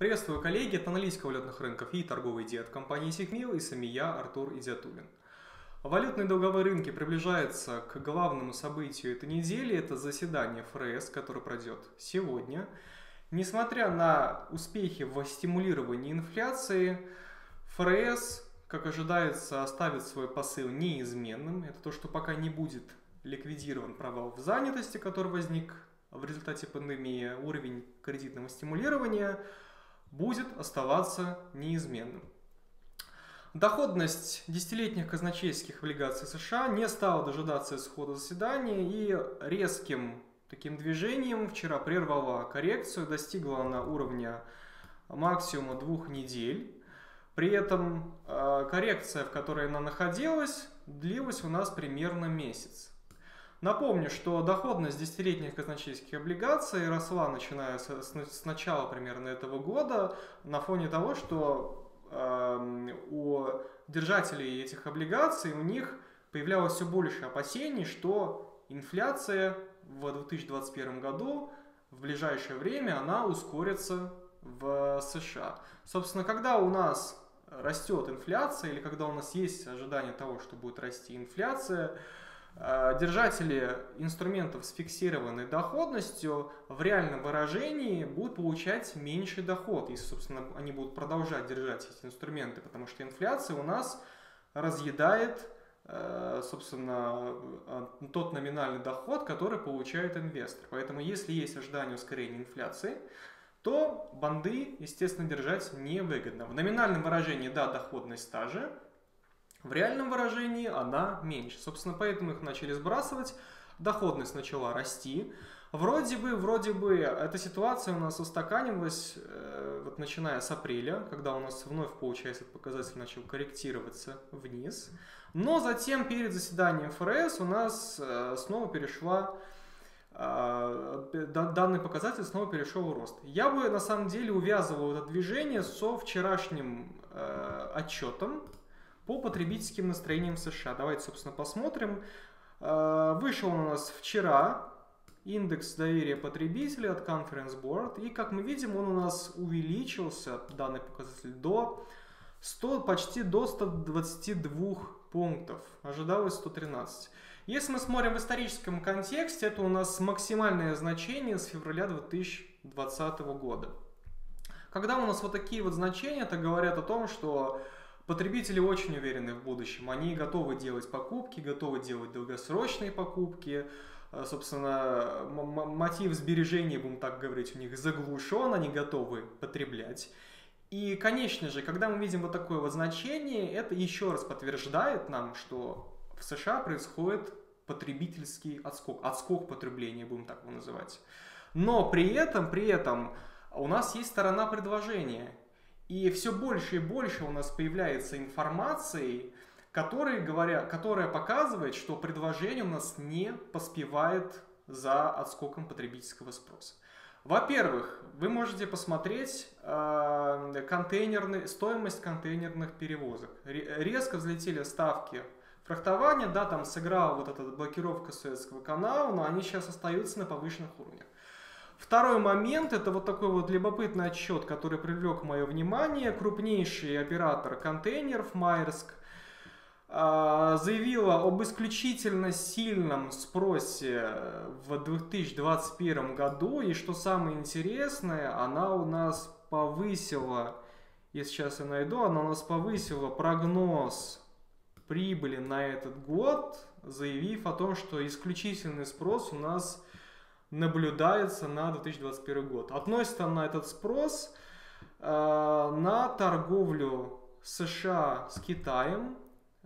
Приветствую, коллеги! Это аналитика валютных рынков и торговый дед компании Сигмил, и сами я, Артур Изятуллин. Валютные долговые рынки приближаются к главному событию этой недели. Это заседание ФРС, которое пройдет сегодня. Несмотря на успехи в стимулировании инфляции, ФРС, как ожидается, оставит свой посыл неизменным. Это то, что пока не будет ликвидирован провал в занятости, который возник в результате пандемии, уровень кредитного стимулирования будет оставаться неизменным. Доходность десятилетних казначейских облигаций США не стала дожидаться исхода заседания и резким таким движением вчера прервала коррекцию, достигла она уровня максимума 2 недель. При этом коррекция, в которой она находилась, длилась у нас примерно месяц. Напомню, что доходность десятилетних казначейских облигаций росла, начиная с начала примерно этого года, на фоне того, что у держателей этих облигаций у них появлялось все больше опасений, что инфляция в 2021 году в ближайшее время она ускорится в США. Собственно, когда у нас растет инфляция или когда у нас есть ожидание того, что будет расти инфляция, держатели инструментов с фиксированной доходностью в реальном выражении будут получать меньший доход, если, собственно, они будут продолжать держать эти инструменты, потому что инфляция у нас разъедает, собственно, тот номинальный доход, который получает инвестор. Поэтому, если есть ожидание ускорения инфляции, то банды, естественно, держать невыгодно. В номинальном выражении, да, доходность та же, в реальном выражении она меньше. Собственно, поэтому их начали сбрасывать, доходность начала расти. Вроде бы эта ситуация у нас устаканивалась, вот начиная с апреля, когда у нас вновь, получается, этот показатель начал корректироваться вниз. Но затем перед заседанием ФРС у нас снова данный показатель снова перешел в рост. Я бы на самом деле увязывал это движение со вчерашним отчетом по потребительским настроениям США. Давайте, собственно, посмотрим. Вышел он у нас вчера индекс доверия потребителей от Conference Board. И, как мы видим, он у нас увеличился, данный показатель, почти до 122 пунктов. Ожидалось 113. Если мы смотрим в историческом контексте, это у нас максимальное значение с февраля 2020 года. Когда у нас вот такие вот значения, это говорят о том, что потребители очень уверены в будущем, они готовы делать покупки, готовы делать долгосрочные покупки. Собственно, мотив сбережения, будем так говорить, у них заглушен, они готовы потреблять. И, конечно же, когда мы видим вот такое вот значение, это еще раз подтверждает нам, что в США происходит потребительский отскок потребления, будем так его называть. Но при этом у нас есть сторона предложения. И все больше и больше у нас появляется информации, которая показывает, что предложение у нас не поспевает за отскоком потребительского спроса. Во-первых, вы можете посмотреть стоимость контейнерных перевозок. Резко взлетели ставки фрахтования, да, там сыграла вот эта блокировка Суэцкого канала, но они сейчас остаются на повышенных уровнях. Второй момент, это вот такой вот любопытный отчет, который привлек мое внимание. Крупнейший оператор контейнеров Майерск заявила об исключительно сильном спросе в 2021 году. И что самое интересное, она у нас повысила, если сейчас я найду, она у нас повысила прогноз прибыли на этот год, заявив о том, что исключительный спрос у нас наблюдается на 2021 год. Относится на этот спрос на торговлю США с Китаем.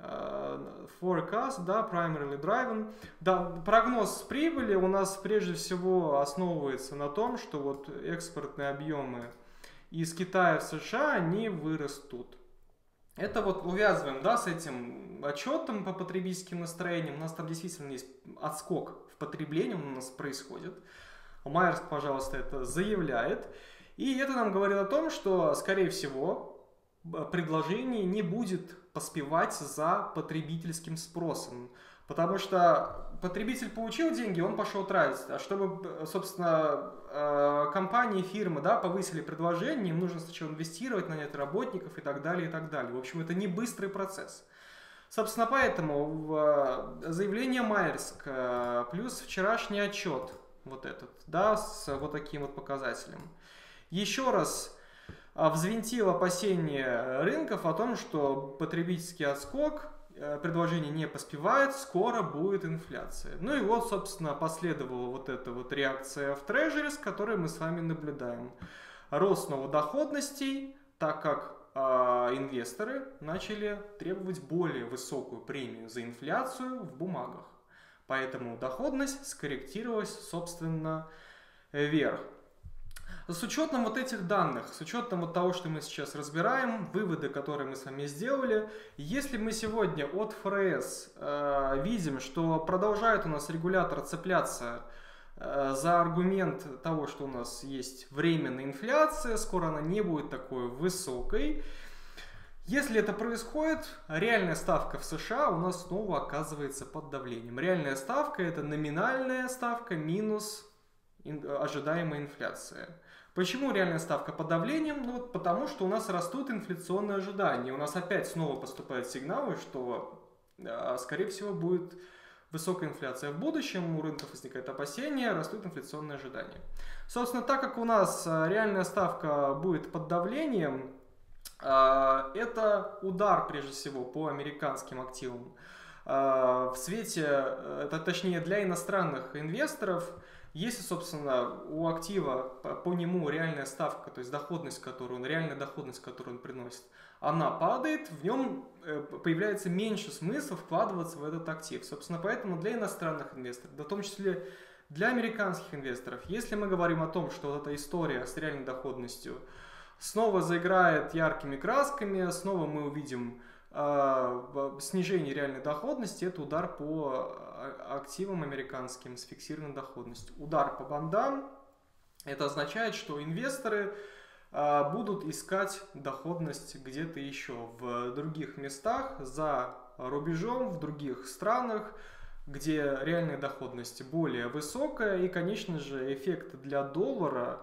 Forecast, да, primarily driven. Да, прогноз прибыли у нас прежде всего основывается на том, что вот экспортные объемы из Китая в США, они вырастут. Это вот увязываем, да, с этим отчетом по потребительским настроениям. У нас там действительно есть отскок в потреблении, он у нас происходит. Майерск, пожалуйста, это заявляет. И это нам говорит о том, что, скорее всего, предложение не будет поспевать за потребительским спросом. Потому что потребитель получил деньги, он пошел тратить. А чтобы, собственно, компании, фирмы, да, повысили предложение, им нужно сначала инвестировать, нанять работников и так далее, и так далее. В общем, это не быстрый процесс. Собственно, поэтому заявление Майерск плюс вчерашний отчет вот этот, да, с вот таким вот показателем, еще раз взвинтил опасения рынков о том, что потребительский отскок, предложение не поспевает, скоро будет инфляция. Ну и вот, собственно, последовала вот эта вот реакция в Treasuries, которую мы с вами наблюдаем. Рост снова доходностей, так как инвесторы начали требовать более высокую премию за инфляцию в бумагах. Поэтому доходность скорректировалась, собственно, вверх. С учетом вот этих данных, с учетом вот того, что мы сейчас разбираем, выводы, которые мы с вами сделали, если мы сегодня от ФРС видим, что продолжает у нас регулятор цепляться за аргумент того, что у нас есть временная инфляция, скоро она не будет такой высокой. Если это происходит, реальная ставка в США у нас снова оказывается под давлением. Реальная ставка — это номинальная ставка минус ожидаемая инфляция. Почему реальная ставка под давлением? Ну, вот потому что у нас растут инфляционные ожидания. У нас опять снова поступают сигналы, что, скорее всего, будет высокая инфляция в будущем, у рынков возникает опасение, растут инфляционные ожидания. Собственно, так как у нас реальная ставка будет под давлением, это удар, прежде всего, по американским активам. В свете, точнее, для иностранных инвесторов, если, собственно, у актива по нему реальная ставка, то есть доходность, реальная доходность, которую он приносит, она падает, в нем появляется меньше смысла вкладываться в этот актив. Собственно, поэтому для иностранных инвесторов, да, в том числе для американских инвесторов, если мы говорим о том, что вот эта история с реальной доходностью снова заиграет яркими красками, снова мы увидим снижение реальной доходности, это удар по активам американским с фиксированной доходностью. Удар по бандам, это означает, что инвесторы будут искать доходность где-то еще в других местах, за рубежом, в других странах, где реальная доходность более высокая, и, конечно же, эффект для доллара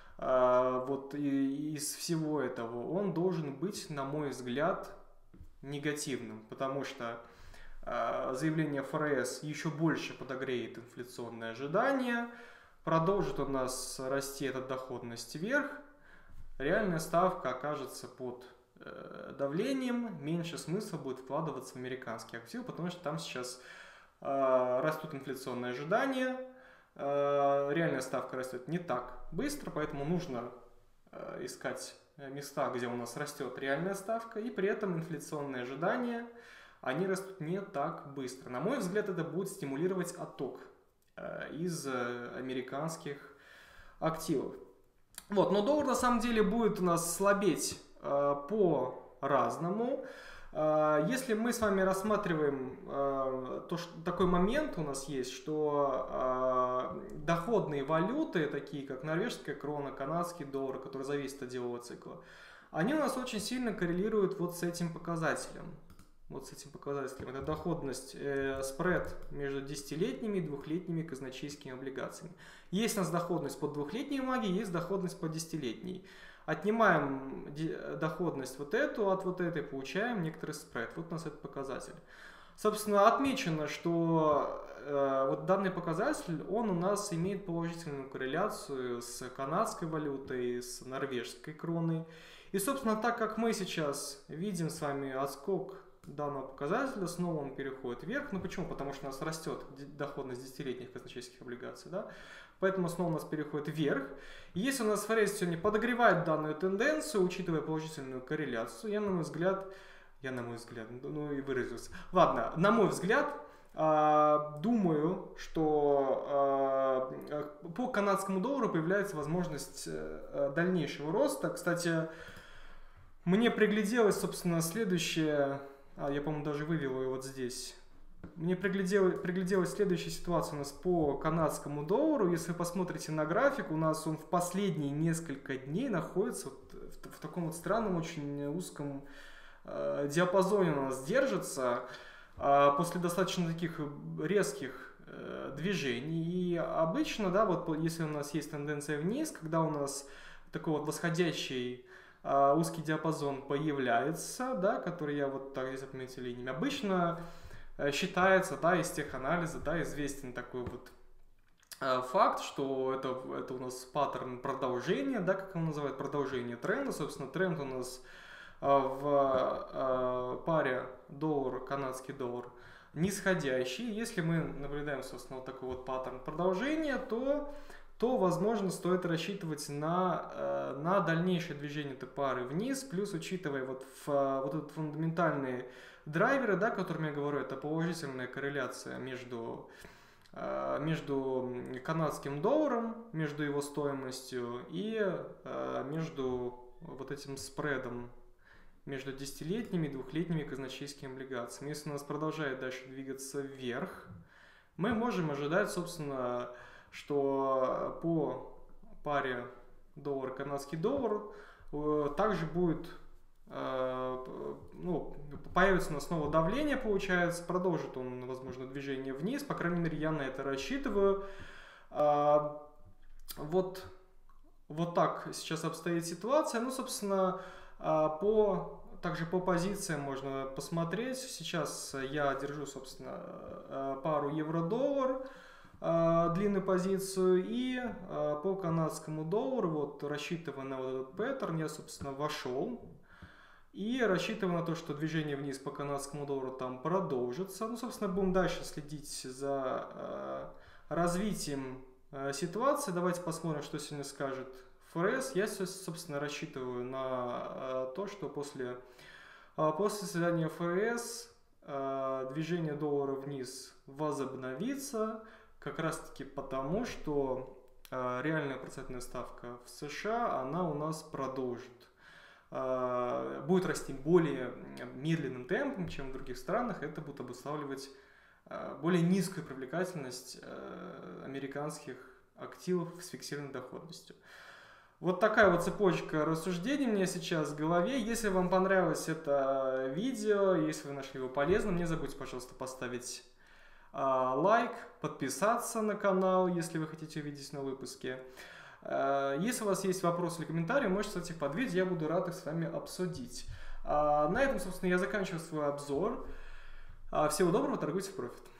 вот из всего этого, он должен быть, на мой взгляд, негативным, потому что заявление ФРС еще больше подогреет инфляционные ожидания, продолжит у нас расти эта доходность вверх, реальная ставка окажется под давлением, меньше смысла будет вкладываться в американские активы, потому что там сейчас растут инфляционные ожидания, реальная ставка растет не так быстро, поэтому нужно искать места, где у нас растет реальная ставка, и при этом инфляционные ожидания, они растут не так быстро. На мой взгляд, это будет стимулировать отток из американских активов. Вот, но доллар на самом деле будет у нас слабеть по-разному. Если мы с вами рассматриваем то, что такой момент у нас есть, что доходные валюты, такие как норвежская крона, канадский доллар, которые зависят от делового цикла, они у нас очень сильно коррелируют вот с этим показателем. Вот с этим показателем. Это доходность, спред между 10-летними и 2-летними казначейскими облигациями. Есть у нас доходность по 2-летней бумаге, есть доходность по 10-летней. Отнимаем доходность вот эту от вот этой, получаем некоторый спред. Вот у нас этот показатель. Собственно, отмечено, что вот данный показатель, он у нас имеет положительную корреляцию с канадской валютой, с норвежской кроной. И, собственно, так как мы сейчас видим с вами отскок данного показателя, снова он переходит вверх. Ну почему? Потому что у нас растет доходность 10-летних казначейских облигаций, да? Поэтому снова у нас переходит вверх. И если у нас ФРС сегодня подогревает данную тенденцию, учитывая положительную корреляцию, я на мой взгляд, ну и выразился. Ладно, на мой взгляд, думаю, что по канадскому доллару появляется возможность дальнейшего роста. Кстати, мне пригляделось, собственно, следующее, я, по-моему, даже вывел ее вот здесь. Мне пригляделась следующая ситуация у нас по канадскому доллару. Если вы посмотрите на график, у нас он в последние несколько дней находится в таком вот странном, очень узком диапазоне у нас держится. после достаточно таких резких движений. И обычно, да, вот если у нас есть тенденция вниз, когда у нас такой вот восходящий узкий диапазон появляется, да, который я вот так здесь отметил линиями, обычно считается, да, из теханализа, да, известен такой вот факт, что это у нас паттерн продолжения, да, как он называет, продолжение тренда. Собственно, тренд у нас в паре доллар-канадский доллар нисходящий. Если мы наблюдаем, собственно, вот такой вот паттерн продолжения, то возможно, стоит рассчитывать на дальнейшее движение этой пары вниз, плюс учитывая вот этот фундаментальные драйверы, да, о которых я говорю, это положительная корреляция между канадским долларом, между его стоимостью и между вот этим спредом между 10-летними и 2-летними казначейскими облигациями. Если у нас продолжает дальше двигаться вверх, мы можем ожидать, собственно, что по паре доллар-канадский доллар также будет, появится у нас снова давление, получается, продолжит он, возможно, движение вниз, по крайней мере, я на это рассчитываю. Вот так сейчас обстоит ситуация. Ну, собственно, также по позициям можно посмотреть. Сейчас я держу, собственно, пару евро-доллар, длинную позицию, и по канадскому доллару, вот рассчитывая на вот этот паттерн, я, собственно, вошел и рассчитываю на то, что движение вниз по канадскому доллару там продолжится. Ну, собственно, будем дальше следить за развитием ситуации. Давайте посмотрим, что сегодня скажет ФРС. Я, собственно, рассчитываю на то, что после заседания ФРС движение доллара вниз возобновится, как раз таки потому, что реальная процентная ставка в США, она у нас продолжит. Будет расти более медленным темпом, чем в других странах. Это будет обуславливать более низкую привлекательность американских активов с фиксированной доходностью. Вот такая вот цепочка рассуждений у меня сейчас в голове. Если вам понравилось это видео, если вы нашли его полезным, не забудьте, пожалуйста, поставить лайк, подписаться на канал, если вы хотите увидеть новые выпуски. Если у вас есть вопросы или комментарии, можете оставить их под видео, я буду рад их с вами обсудить. На этом, собственно, я заканчиваю свой обзор. Всего доброго, торгуйте в профит.